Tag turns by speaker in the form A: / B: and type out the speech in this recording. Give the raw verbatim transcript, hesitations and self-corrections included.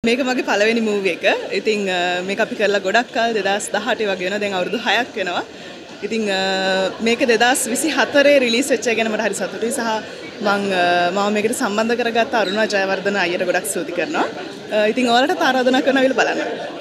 A: මේක මගේ පළවෙනි මූවි එක. ඉතින් මේක අපි කරලා ගොඩක් කල් දෙදාස් දහඅට වගේ වෙනවා. දැන් අවුරුදු හයක් වෙනවා. ඉතින් මේක දෙදාස් විසිහතරේ රිලීස් වෙච්ච එක ගැන මට හරි සතුටුයි සහ මම මම මේකට සම්බන්ධ කරගත්ත අරුණා ජයවර්ධන අයියට ගොඩක් ස්තුති කරනවා. ඉතින් ඔයාලට ආරාධනා කරනවා විල බලන්න.